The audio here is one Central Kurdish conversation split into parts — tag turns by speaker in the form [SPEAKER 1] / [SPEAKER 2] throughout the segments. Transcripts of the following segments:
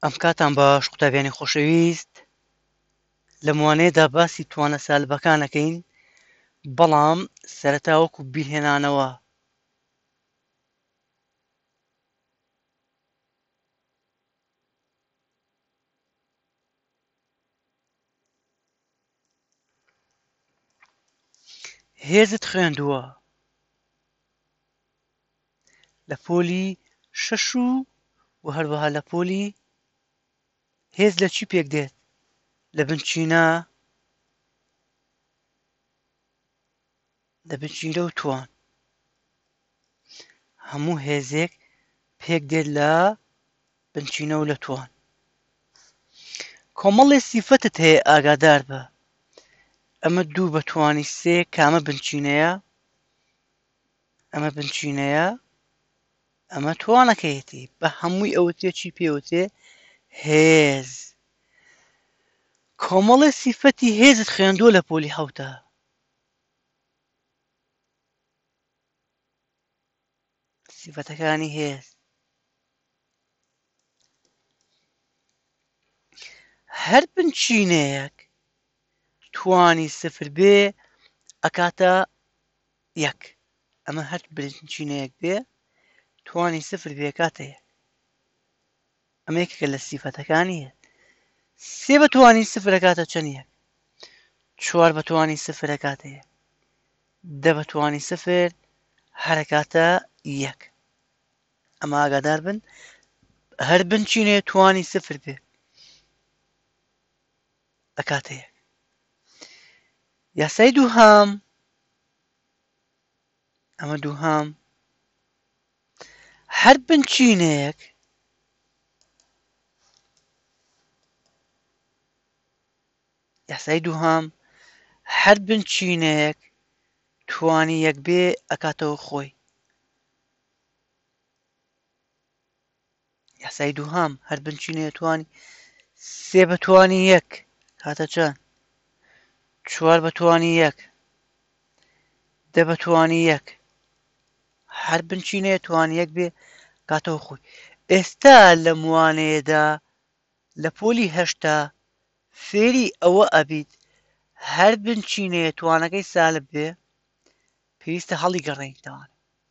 [SPEAKER 1] ئەم کاتان باش قوتابیانی خۆشەویست لە موانەیەدا باسی توانە سالبەکانەکەین بەڵام سەرەتا وەکو بیرهێنانەوە هێزت خوێندووە لە پۆلی 6 و هەروەها لە پۆلی هێز لە چی پێک دێت لە بنچینە و توان هەموو هێزێک پێک دێت لە بنچینە و لە توان کۆمەڵێ سیفەتت هەیە ئاگادار بە ئەمە 2 بە توانی 3 کامە بنچینەیە ئەمە بنچینەیە ئەمە توانەکەیەتی بە هەمووی ئەوتێ چی پێوتێ هێز کۆمەڵێ سیفەتی هێزت خوێندووە لە پۆلی 7 سیفەتەکانی هێز هەر بنچینەیەک توانی 0 بێ ئەکاتە 1 ئەمە هەر بنچینەیەک بێ توانی 0 بێ ئەکاتە 1 ئەمە یەکێکە لە سیفەتەکانی هەیە 3 بە توانی 0 ئەکاتە چەند 1 4 بە توانی 0 ئەکاتە 1 10 بە توانی 0 هەر ئەکاتە 1 ئەمە ئاگادار بن هەر بنچینەیە توانی 0 بێ ئەکاتە 1 یاسای دووهەم ئەمە دووهەم هەر بنچینەیەک یاسای دووهەم هەر بنچینەیەک توانی 1 بێ ئەکاتەوە خۆی یاسای دووهەم هەر بنچینەیە توانی 3 بە توانی 1 کاتە چەند 4 بە توانی 1 10 بە توانی 1 هەر بنچینەیە توانی 1 بێ کاتەوە خۆی ئێستا لە موانەیەدا لە پۆلی 8 فێری ئەوە ئەبیت هەر بنچینەیە توانەکەی سالب بێ پێویستە هەڵی گەڕێنیتەوە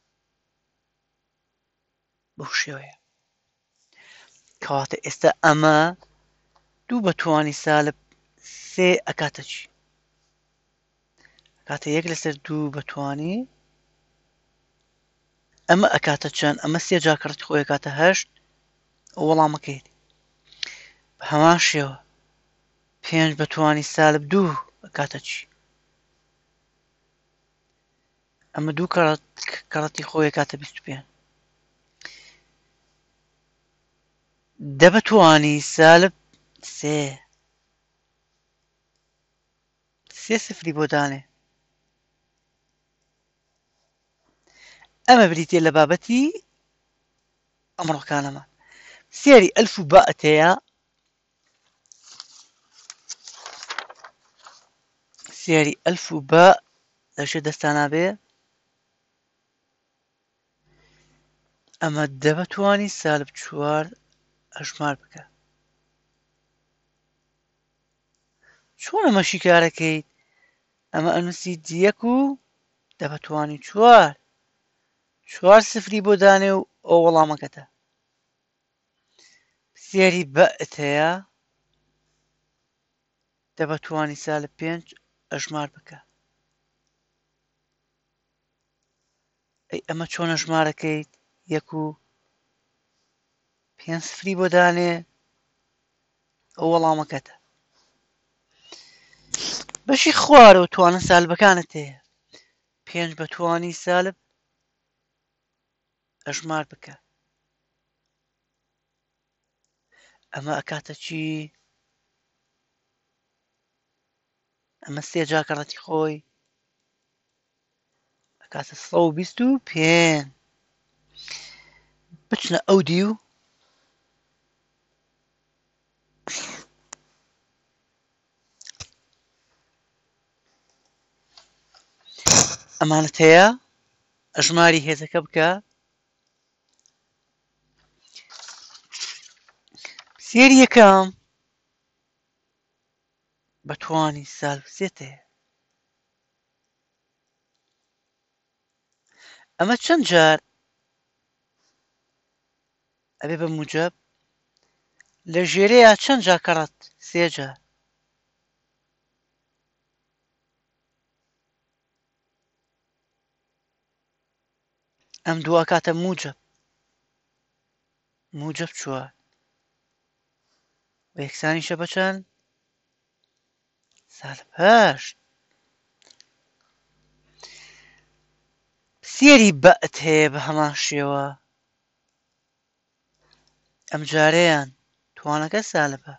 [SPEAKER 1] بەو شێوەیە کەواتە ئێستا ئەمە 2 بە توانی سالب 3 ئەکاتە چی ئەکاتە 1 لەسەر 2 بە توانی ئەمە ئەکاتە چەند ئەمە 3 جا کڕتی خۆی ئەکاتە 8 ئەو وەڵامەکەیەتی بە هەمان شێوە 5 بە توانی سالب 2 ئەکاتە چی ئەمە 2 کەڕەتی خۆی ئەکاتە 25 10 بە توانی سالب 3 3 سفری بۆ دانێ ئەمە بریتێ لە بابەتی ئەمڕۆکانەمان سێری ئەلف و باءت هەیە سێری ئەلف و باء لەشێ دەستانە بێ ئەمە 10 بە توانی سالب 4 ئەژمار بکە چۆن ئەمەشی کارەکەیت ئەمە ئەنووسیت 1 و 10 بە توانی 4 4 سفری بۆ دانێ و ئەو وەڵامەکەتە سێری باءت هەیە 10 بە توانی سالب 5 ئەژمار بکە ئەی ئەمە چۆن ئەژمارەکەیت 1 و 5 سفری بۆ دانێ ئەو وەڵامەکەتە بەشی خوارەوە توانە سالبەکانت هەیە 5 بە توانی سالب ئەژمار بکە ئەمە ئەکاتە چی ئەمە 3 جا کەڕەتی خۆی ئەکاتە 125 بچنە ئەو دی و ئەمانت هەیە ئەژماری هێزەکە بکە سێری یەکەم بە توانی سالب سێتەیە. ئەمە چەند جار ئەبێ بە موجب لە ژێرەیە چەند جار کەڕەت؟ سێ جار. ئەم دووە ئەکاتە موجب چوار بە یەکسانیشە بە چەند؟ سالب هەشت. سێری بەئت هەیە بە هەمان شێوە. ئەم جارەیان توانەکە سالبە.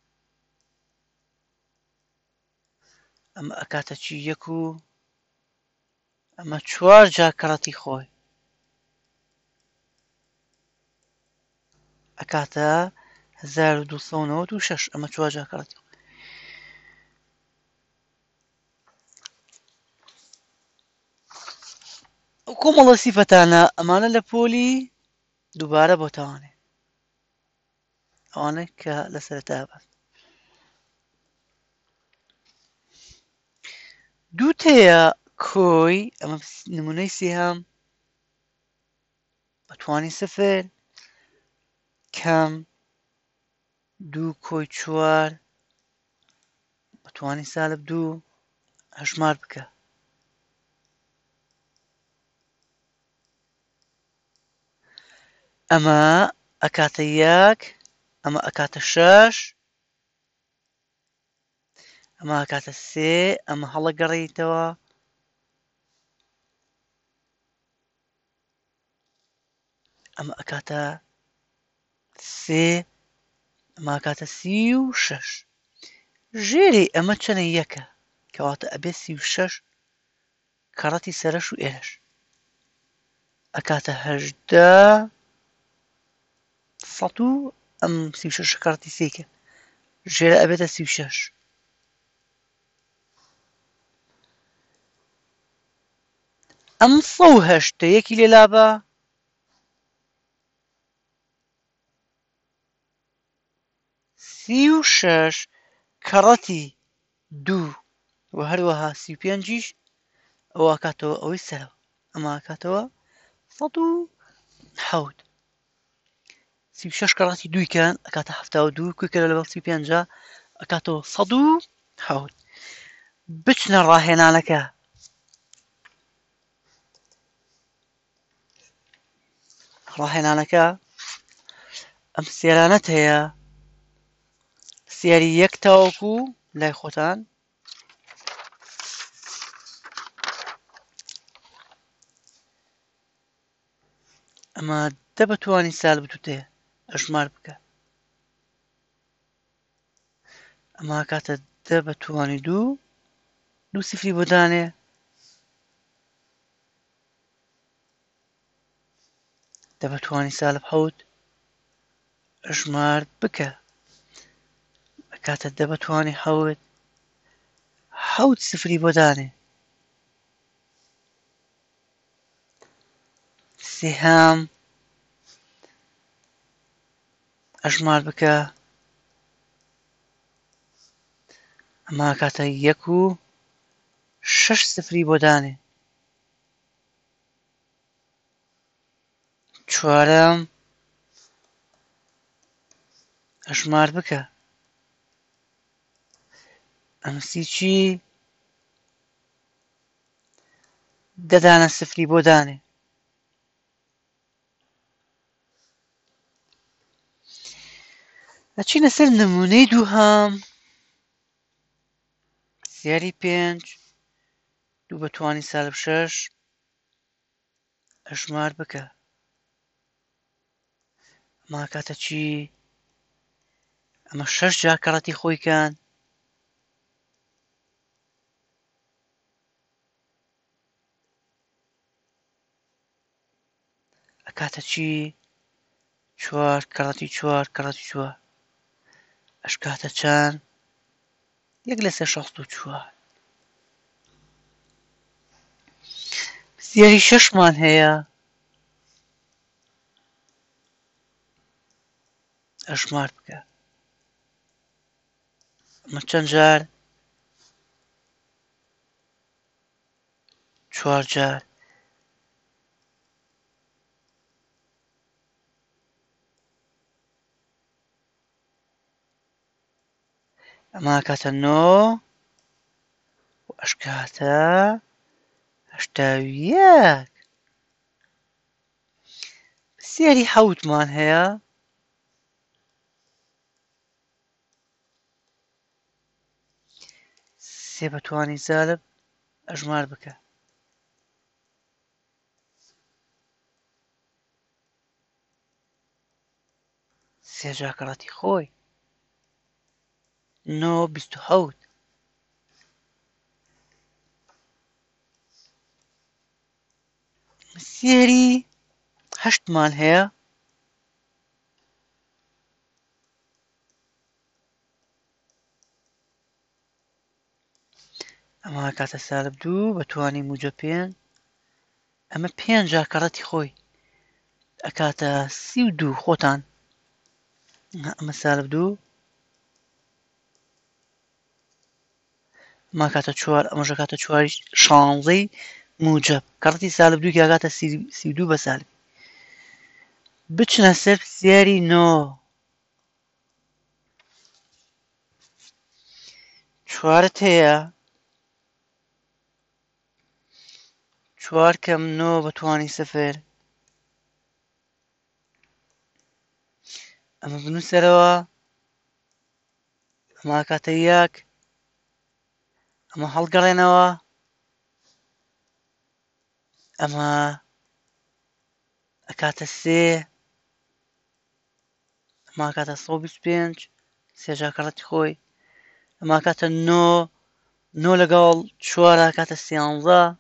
[SPEAKER 1] ئەمە ئەکاتە چی؟ یەک و ئەمە چوار جار کەڕەتی خۆی ئەکاتە 1296. ئەمە چوار جار کەڕەتی خۆی. ئەو کۆمەڵە سیفەتانە ئەمانە لە پۆلی دووبارە بۆ تاوانێ ئەوانەی کە لە سەرەتا بن. دوو تەیە کۆی ئەمە نمونەی سێهەم بە توانی سفر کەم دوو کۆی چوار بە توانی سالب دوو هەژمار بکە. ئەمە ئەکاتە یەک، ئەمە ئەکاتە شەش، ئەمە ئەکاتە سێ، ئەمە هەڵەگەڕێیتەوە ئەمە ئەکاتە سێ، ئەمە ئەکاتە 36. ژێری ئەمە چەنە؟ یەکە، کەواتە ئەبێ 36 کەڕەتی سەرەش و ئێرەش ئەکاتە 18 سەد و ئەم 36 کەڕەتی سێکە ژێرە ئەبێتە 36. ئەم 108 یەکی لێلا بە 36 کەڕەتی دوو و هەروەها 35 ئەوە ئەکاتەوە ئەوەی سەرەوە. ئەمە ئەکاتەوە 107. 36 کەڕەتی دوویکەن ئەکاتە 72 کوێکەرە لەگەڵ 35 ئەکاتەوە 107. بچنە ڕاهێنانەکە. ڕاهێنانەکە ئەم سێرانەت هەیە، سێری یەک تاوەکو لای خۆتان ئەمە دە بە توانی سالب دووتەیە هەژمار بکە. ئەمە کاتە دە بە توانی دوو سیفری بۆ دانێ دە بە توانی سالب حەوت هەژمار بکە ئەکاتە دە بە توانی حەوت سفری بۆ دانێ سێهەم هەژمار بکە ئەمە کاتە یەک و 6 سفری بۆ دانێ چوارەم هەژمار بکە ئەم سیچی دە دانە سفری بۆ دانێ ئەچینە سەر نمونەی دووهەم. سێری 5 دوو بە توانی سالب 6 هەژمار بکە ئەمە کاتە چی؟ ئەمە 6 جار کەڕەتی خۆیکەن ئەکاتە چی؟ 4 کەڕەتی 4 کەڕەتی 4 ئەشکاتە چەند؟ 1/64. سێری 6مان هەیە هەژمار بکە ئەمە چەند جار؟ 4 جار. ئەمە کاتە 9 و ئەشکاتە 81. سێری حەوتمان هەیە. سێ بەتوانی سالب ئەژمار بکە. سێ جاکەڕەتی خۆی 9 27. سێری هەشتمان هەیە. ئەمە کاتە سالب 2 بەتوانی موجە 5. ئەمە 5 جاکەڕەتی خۆی ئەکاتە 32 خۆتان. ئەمە سالب 2 ئەمە کاتە 4 ئەمەش کاتە 4 16 موجب کەڕەتی سالب 2 کاتە 32 بە سالب. بچنە سەر سێری 9. 4 هەیە. 4 کەم 9 بەتوانی 0. ئەمە بنووسەرەوە. ئەمە کاتە 1. ئەمە هەڵگەڕێنەوە. ئەمە ئەکاتە 3. ئەمە کاتە 125 سێ جاکەڕەتی خۆی. ئەمە کاتە 9 9 لەگەڵ 4 کاتە 13.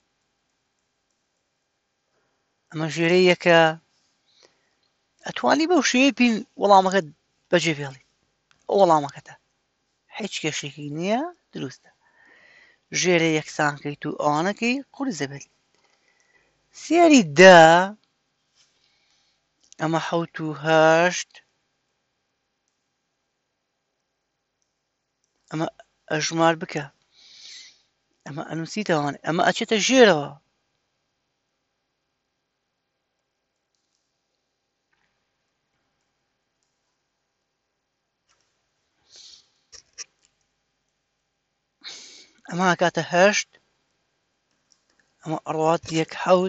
[SPEAKER 1] ئەمە ژێرەی یەکە. ئەتوانی بەو شێوەیە بین وەڵامەکەت بەجێ بێڵی. ئەو وەڵامەکەتە هیچ کێشێکی نییە دروستە. ژێرە یەکسانکەیت و ئەوانەکەی قورس دەبێت. سێری 10 ئەمە 7 و 8. ئەمە ئەژمار بکە. ئەمە ئەنووسیتەوانێ ئەمە ئەچێتە ژێرەوە. ئەمە کاتە 8. ئەمە ئەڕوات 1 7.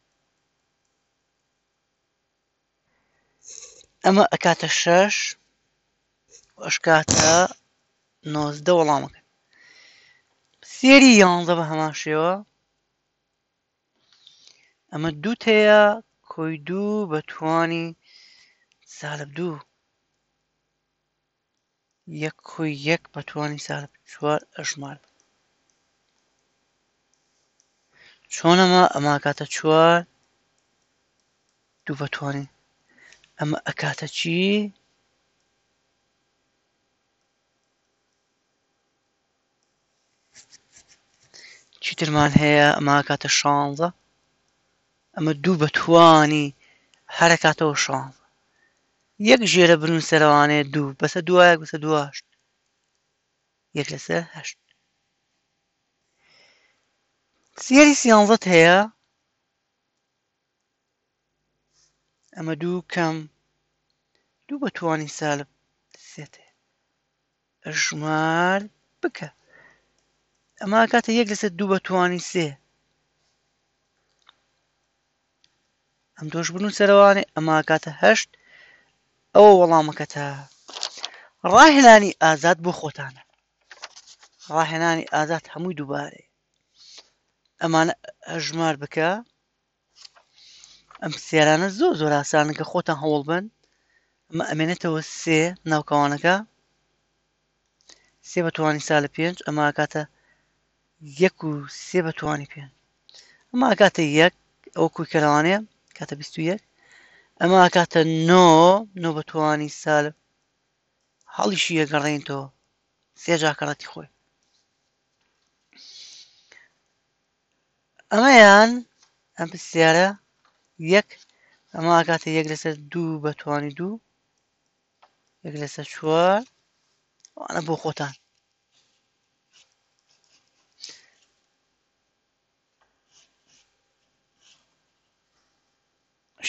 [SPEAKER 1] ئەمە ئەکاتە 6 و ئەشکاتە 19 وەڵامەکە. سێری 11 بە هەمان شێوە. ئەمە 2 هەیە کۆی 2 بەتوانی سالب 2. 1 کۆی 1 بەتوانی سالب 4 ئەژمار. چۆنەمە ئەمە کاتە 4 2 بەتوانی. ئەمە ئەکاتە چی؟ چیترمان هەیە ئەمە کاتە 16. ئەمە 2 بەتوانی هەرەکاتەوە 16. یەک ژێرە بنووسەرەوانەیە 2 بەسە 2 بەسە 2 8. 1 لەسەر 8. سێری 13 هەیە. ئەمە 2 کەم 2 بەتوانی سالب 3 ئەژمار بکە. ئەمە کاتە 1 لەسەر 2 بەتوانی 3. ئەم دۆش بنووسەرەوانێ ئەمە کاتە 8. ئەوە وەڵامەکەتە. ڕاهێنانی ئازاد بۆ خۆتانە. ڕاهێنانی ئازاد هەمووی دووبارەیە. ئەمانە ئەژمار بکە. ئەم سێرانە زۆر ئاسانە کە خۆتان هەوڵ بن. ئەمە ئەمێنێتەوە 3 ناوکەوانەکە. 3 بەتوانی سالب 5. ئەمە کاتە 1 و 3 بەتوانی 5. ئەمە کاتە 1 ئەو کویکەرەوانەیە کاتە 21. ئەمە کاتە 9 بەتوانی سالب هەڵیشی یەگەڕێنیتەوە 3 جاکەڕەتی خۆی. ئەمەیان ئەم پرسیارە 1. ئەمە کاتە 1 لەسەر 2 بەتوانی 2. 1 لەسەر 4 ئەوانە بۆ خۆتان.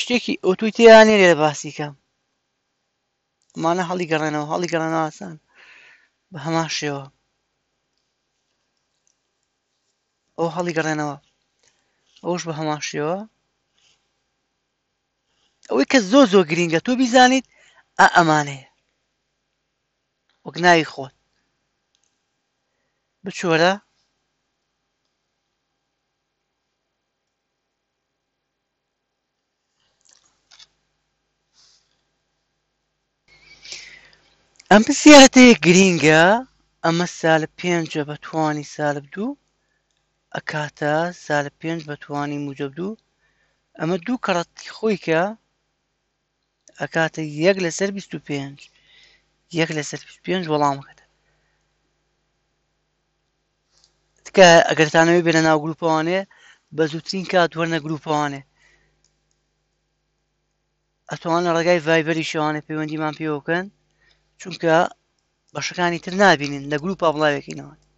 [SPEAKER 1] شتێکی ئۆتۆیتیانێ لێرە باسی کەم ئەمانە هەڵی گەڕێنەوە ئاسان بە هەمان شێوە ئەو هەڵی گەڕێنەوە ئەوش بە هەمان شێوە ئەوەی کە زۆر گرینگە تۆ بیزانیت ئەمانەیە وەک ناوی خۆت بچۆرە ئەم زیاتەیە گرینگە ئەمە سالب 5 بە توانی سالب 2 ئەکاتە سالب 5 بە توانی موجب 2 ئەمە دوو کەڕەتی خۆی کە ئەکاتە 1/25 1/25 وەڵامەکەدە تکە ئەگەرتانەوەی بێنە ناو گروپەوانێ بە زووترین کات وەرنە گروپەوانێ ئەتوانە ڕێگای ڤایبەری شەوانێ پەیوەندیمان پێوە بکەن چونکە بەشەکانی تر نابینین لە گروپا بڵاوێکینەوە